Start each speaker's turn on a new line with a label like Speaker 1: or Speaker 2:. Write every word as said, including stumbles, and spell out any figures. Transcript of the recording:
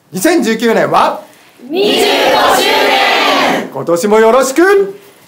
Speaker 1: にせんじゅうきゅうねんは
Speaker 2: にじゅうごしゅうねん。
Speaker 1: 今年もよろしく。